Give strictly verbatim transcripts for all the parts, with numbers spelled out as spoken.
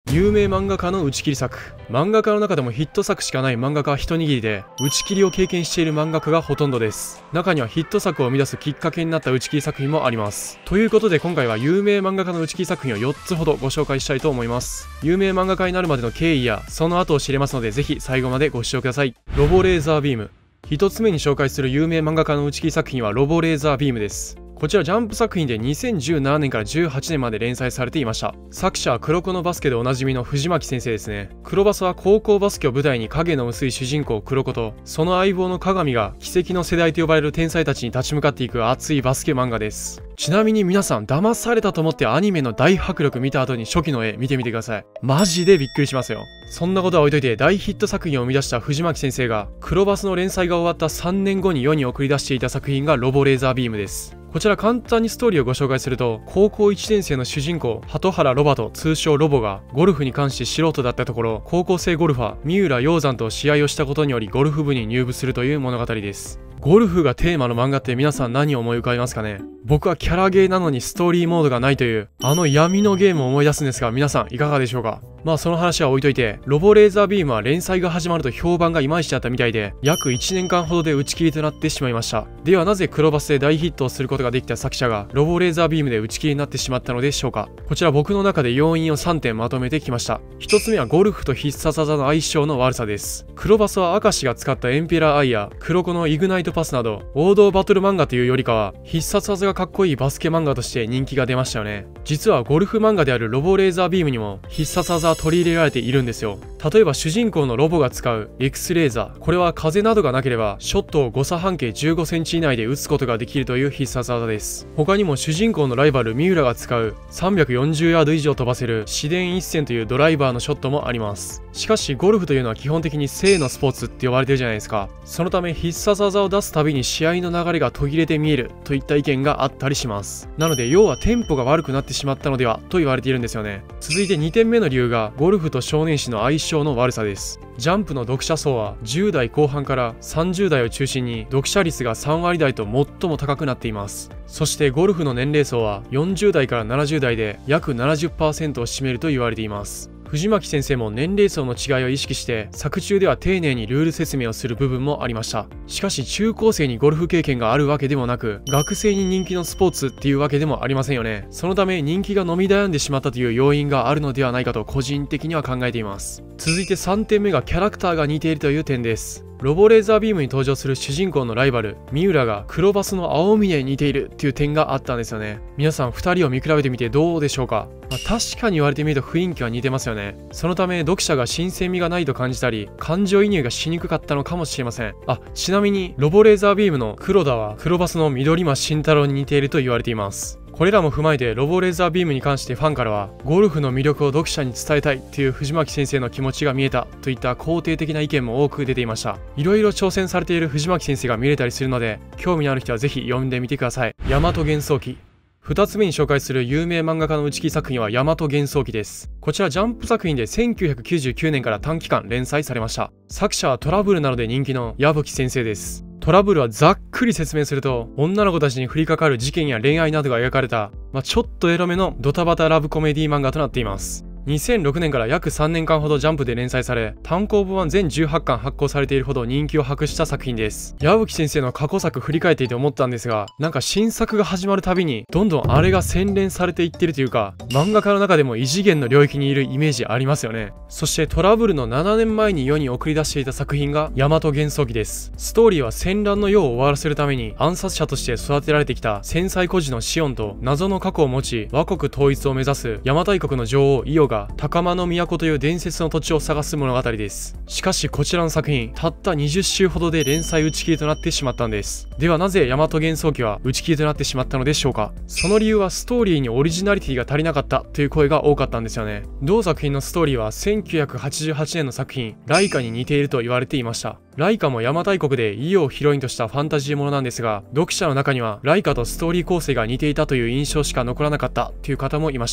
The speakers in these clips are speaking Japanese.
有名漫画家の打ち切り作。漫画家の中でもヒット作しかない漫画家一握りで、打ち切りを経験している漫画家がほとんどです。中にはヒット作を生み出すきっかけになった打ち切り作品もあります。ということで今回は有名漫画家の打ち切り作品をよっつほどご紹介したいと思います。有名漫画家になるまでの経緯やその後を知れますので、ぜひ最後までご視聴ください。ロボレーザービーム。一つ目に紹介する有名漫画家の打ち切り作品はロボレーザービームです。こちらジャンプ作品でにせんじゅうななねんからじゅうはちねんまで連載されていました。作者は黒子のバスケでおなじみの藤巻先生ですね。黒バスは高校バスケを舞台に影の薄い主人公黒子とその相棒の鏡が奇跡の世代と呼ばれる天才たちに立ち向かっていく熱いバスケ漫画です。ちなみに皆さん騙されたと思ってアニメの大迫力見た後に初期の絵見てみてください。マジでびっくりしますよ。そんなことは置いといて、大ヒット作品を生み出した藤巻先生が黒バスの連載が終わったさんねんごに世に送り出していた作品がロボレーザービームです。こちら簡単にストーリーをご紹介すると、高校いちねん生の主人公鳩原ロバト通称ロボがゴルフに関して素人だったところ、高校生ゴルファー三浦鷹山と試合をしたことによりゴルフ部に入部するという物語です。ゴルフがテーマの漫画って皆さん何を思い浮かべますかね。僕はキャラゲーなのにストーリーモードがないというあの闇のゲームを思い出すんですが、皆さんいかがでしょうか。まあその話は置いといて、ロボレーザービームは連載が始まると評判がいまいちだったみたいで、約いちねんかんほどで打ち切りとなってしまいました。ではなぜ黒バスで大ヒットをすることができた作者がロボレーザービームで打ち切りになってしまったのでしょうか。こちら僕の中で要因をさんてんまとめてきました。ひとつめはゴルフと必殺技の相性の悪さです。黒バスは明石が使ったエンペラーアイや黒子のイグナイトパスなど王道バトル漫画というよりかは必殺技がかっこいいバスケ漫画として人気が出ましたよね。実はゴルフ漫画であるロボレーザービームにも必殺技は取り入れられているんですよ。例えば主人公のロボが使う X レーザー、これは風などがなければショットを誤差半径じゅうごセンチ以内で打つことができるという必殺技です。他にも主人公のライバル三浦が使うさんびゃくよんじゅうヤード以上飛ばせる紫電一閃というドライバーのショットもあります。しかしゴルフというのは基本的に正のスポーツって呼ばれてるじゃないですか。そのため必殺技を出すたびに試合の流れが途切れて見えるといった意見があったりします。なので要はテンポが悪くなってしまったのではと言われているんですよね。続いてにてんめの理由がゴルフと少年誌の相性の悪さです。ジャンプの読者層はじゅうだいこう半からさんじゅうだいを中心に読者率がさんわり台と最も高くなっています。そしてゴルフの年齢層はよんじゅうだいからななじゅうだいで約 ななじゅっパーセント を占めると言われています。藤巻先生も年齢層の違いを意識して作中では丁寧にルール説明をする部分もありました。しかし中高生にゴルフ経験があるわけでもなく、学生に人気のスポーツっていうわけでもありませんよね。そのため人気が飲み悩んでしまったという要因があるのではないかと個人的には考えています。続いてさんてんめがキャラクターが似ているという点です。ロボレーザービームに登場する主人公のライバル三浦が黒バスの青峰に似ているっていう点があったんですよね。皆さんふたりを見比べてみてどうでしょうか。まあ、確かに言われてみると雰囲気は似てますよね。そのため読者が新鮮味がないと感じたり感情移入がしにくかったのかもしれません。あ、ちなみにロボレーザービームの黒田は黒バスの緑間慎太郎に似ていると言われています。これらも踏まえてロボレーザービームに関してファンからはゴルフの魅力を読者に伝えたいという藤巻先生の気持ちが見えたといった肯定的な意見も多く出ていました。いろいろ挑戦されている藤巻先生が見れたりするので興味のある人はぜひ読んでみてください。大和幻想記。ふたつめに紹介する有名漫画家の打ち切り作品は大和幻想記です。こちらジャンプ作品でせんきゅうひゃくきゅうじゅうきゅうねんから短期間連載されました。作者はトラブルなどで人気の矢吹先生です。トラブルはざっくり説明すると、女の子たちに降りかかる事件や恋愛などが描かれた、まあ、ちょっとエロめのドタバタラブコメディ漫画となっています。にせんろくねんから約さんねんかんほどジャンプで連載され、単行本は全じゅうはちかん発行されているほど人気を博した作品です。矢吹先生の過去作振り返っていて思ったんですが、なんか新作が始まるたびにどんどんあれが洗練されていってるというか、漫画家の中でも異次元の領域にいるイメージありますよね。そしてトラブルのななねんまえに世に送り出していた作品が大和幻想記です。ストーリーは戦乱の世を終わらせるために暗殺者として育てられてきた繊細孤児のシオンと謎の過去を持ち倭国統一を目指す邪馬台国の女王イオが高間の都という伝説の土地を探す物語です。しかしこちらの作品たったにじゅっしゅうほどで連載打ち切りとなってしまったんです。ではなぜ大和幻想記は打ち切りとなってしまったのでしょうか。その理由はストーリーにオリジナリティが足りなかったという声が多かったんですよね。同作品のストーリーはせんきゅうひゃくはちじゅうはちねんの作品ライカに似ていると言われていました。ライカも邪馬台国でイオをヒロインとしたファンタジーものなんですが、読者の中にはライカとストーリー構成が似ていたという印象しか残らなかったという方もいました。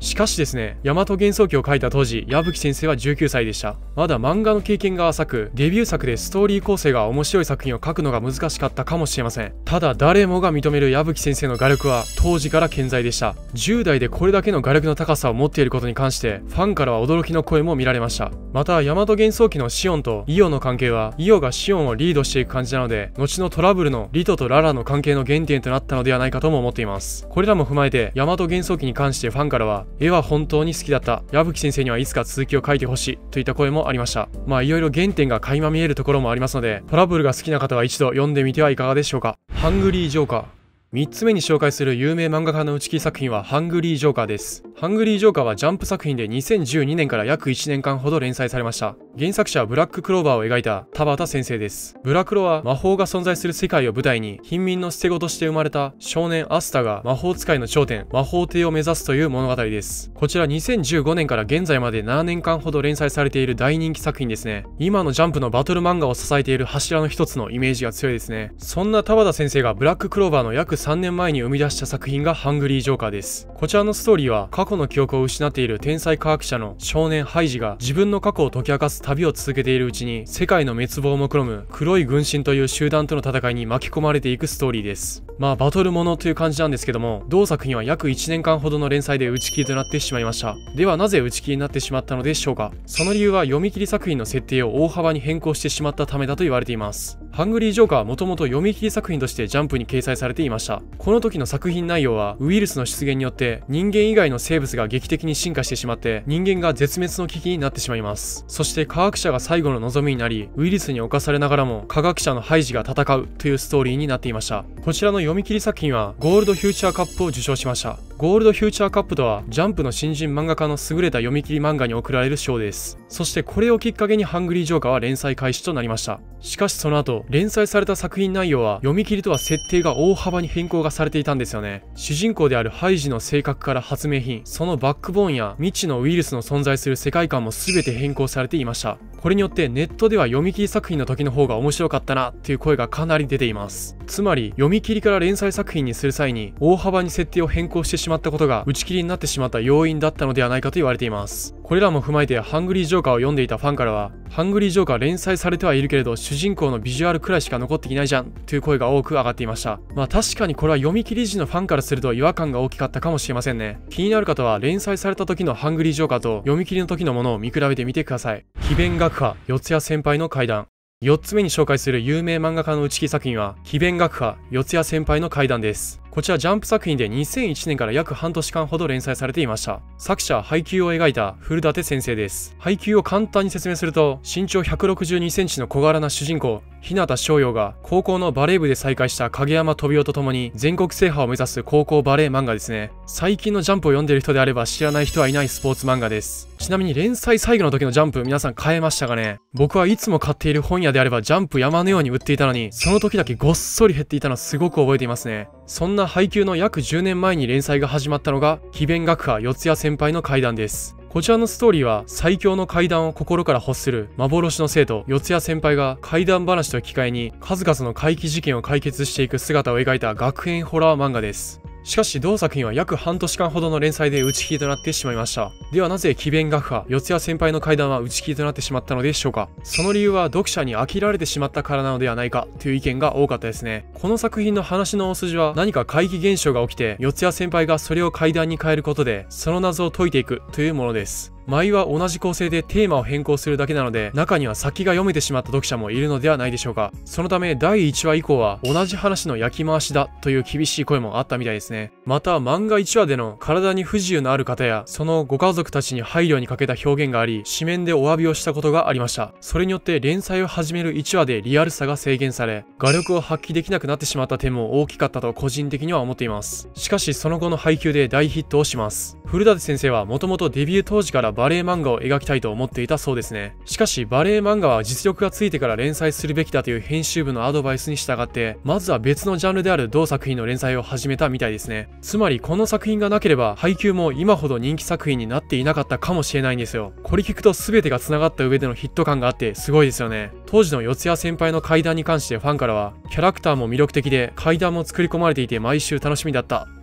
しかしですね、大和幻想記を書いた当時、矢吹先生はじゅうきゅうさいでした。まだ漫画の経験が浅く、デビュー作でストーリー構成が面白い作品を書くのが難しかったかもしれません。ただ誰もが認める矢吹先生の画力は当時から健在でした。じゅう代でこれだけの画力の高さを持っていることに関してファンからは驚きの声も見られました。また大和幻想記のシオンとイオの関係は、イオがシオンをリードしていく感じなので、後のトラブルのリトとララの関係の原点となったのではないかとも思っています。これらも踏まえて大和幻想記に関してファンからは、絵は本当に好きだった、矢吹先生にはいつか続きを書いてほしいといった声もありました。まあいろいろ原点が垣間見えるところもありますので、トラブルが好きな方は一度読んでみてはいかがでしょうか。ハングリージョーカー。みっつめに紹介する有名漫画家の打ち切り作品はハングリージョーカーです。ハングリージョーカーはジャンプ作品でにせんじゅうにねんから約いちねんかんほど連載されました。原作者はブラッククローバーを描いた田畑先生です。ブラクロは魔法が存在する世界を舞台に、貧民の捨て子として生まれた少年アスタが魔法使いの頂点、魔法帝を目指すという物語です。こちらにせんじゅうごねんから現在までななねんかんほど連載されている大人気作品ですね。今のジャンプのバトル漫画を支えている柱の一つのイメージが強いですね。そんな田畑先生がブラッククローバーの約さんねんまえに生み出した作品がハングリージョーカーです。こちらのストーリーは、過去の記憶を失っている天才科学者の少年ハイジが自分の過去を解き明かす旅を続けているうちに、世界の滅亡を目論む黒い軍神という集団との戦いに巻き込まれていくストーリーです。まあバトルものという感じなんですけども、同作品は約いちねんかんほどの連載で打ち切りとなってしまいました。ではなぜ打ち切りになってしまったのでしょうか。その理由は読み切り作品の設定を大幅に変更してしまったためだと言われています。ハングリージョーカーはもともと読み切り作品としてジャンプに掲載されていました。この時の作品内容は、ウイルスの出現によって人間以外の生物が劇的に進化してしまって、人間が絶滅の危機になってしまいます。そして科学者が最後の望みになり、ウイルスに侵されながらも科学者のハイジが戦うというストーリーになっていました。こちらの読み切り作品はゴールドフューチャーカップを受賞しました。ゴールドフューチャーカップとは、ジャンプの新人漫画家の優れた読み切り漫画に贈られる賞です。そしてこれをきっかけにハングリージョーカーは連載開始となりました。しかしその後、連載された作品内容は読み切りとは設定が大幅に変更がされていたんですよね。主人公であるハイジの性格から発明品、そのバックボーンや未知のウイルスの存在する世界観も全て変更されていました。これによってネットでは読み切り作品の時の方が面白かったなっていう声がかなり出ています。つまり読み切りから連載作品にする際に大幅に設定を変更してしまったことが打ち切りになってしまった要因だったのではないかと言われています。これらも踏まえてハングリージョーカーを読んでいたファンからは、ハングリージョーカー連載されてはいるけれど主人公のビジュアルくらいしか残っていないじゃんという声が多く上がっていました。まあ確かにこれは読み切り時のファンからすると違和感が大きかったかもしれませんね。気になる方は連載された時のハングリージョーカーと読み切りの時のものを見比べてみてください。詭弁学派四谷先輩の怪談。よっつめに紹介する有名漫画家の打ち切り作品は、詭弁学派四谷先輩の怪談です。こちらジャンプ作品でにせんいちねんから約半年間ほど連載されていました。作者は配給を描いた古舘先生です。配給を簡単に説明すると、身長ひゃくろくじゅうにセンチの小柄な主人公、日向翔陽が高校のバレー部で再会した影山飛雄と共に全国制覇を目指す高校バレー漫画ですね。最近のジャンプを読んでいる人であれば知らない人はいないスポーツ漫画です。ちなみに連載最後の時のジャンプ皆さん買えましたかね。僕はいつも買っている本屋であればジャンプ山のように売っていたのに、その時だけごっそり減っていたのすごく覚えていますね。そんな配給の約じゅうねんまえに連載が始まったのが詭弁学派四谷先輩の怪談です。こちらのストーリーは最強の怪談を心から欲する幻の生徒四谷先輩が怪談話と引き換えに数々の怪奇事件を解決していく姿を描いた学園ホラー漫画です。しかし同作品は約半年間ほどの連載で打ち切りとなってしまいました。ではなぜ詭弁学派四谷先輩の怪談は打ち切りとなってしまったのでしょうか。その理由は読者に飽きられてしまったからなのではないかという意見が多かったですね。この作品の話の大筋は、何か怪奇現象が起きて四谷先輩がそれを怪談に変えることでその謎を解いていくというものです。毎は同じ構成でテーマを変更するだけなので、中には先が読めてしまった読者もいるのではないでしょうか。そのためだいいちわ以降は同じ話の焼き回しだという厳しい声もあったみたいですね。また漫画いちわでの体に不自由のある方やそのご家族たちに配慮に欠けた表現があり、紙面でお詫びをしたことがありました。それによって連載を始めるいちわでリアルさが制限され、画力を発揮できなくなってしまった点も大きかったと個人的には思っています。しかしその後の配給で大ヒットをします。古舘先生はもともとデビュー当時からバレエ漫画を描きたいと思っていたそうですね。しかしバレエ漫画は実力がついてから連載するべきだという編集部のアドバイスに従って、まずは別のジャンルである同作品の連載を始めたみたいですね。つまりこの作品がなければ配給も今ほど人気作品になっていなかったかもしれないんですよ。これ聞くと全てが繋がった上でのヒット感があってすごいですよね。当時の四谷先輩の怪談に関してファンからは、キャラクターも魅力的で怪談も作り込まれていて毎週楽しみだった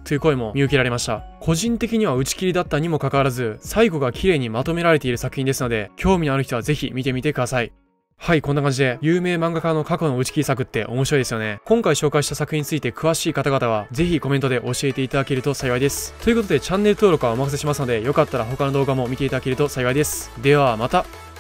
という声も見受けられました。個人的には打ち切りだったにもかかわらず、最後が綺麗にまとめられている作品ですので、興味のある人はぜひ見てみてください。はい、こんな感じで、有名漫画家の過去の打ち切り作って面白いですよね。今回紹介した作品について詳しい方々は、ぜひコメントで教えていただけると幸いです。ということで、チャンネル登録はお任せしますので、よかったら他の動画も見ていただけると幸いです。では、また。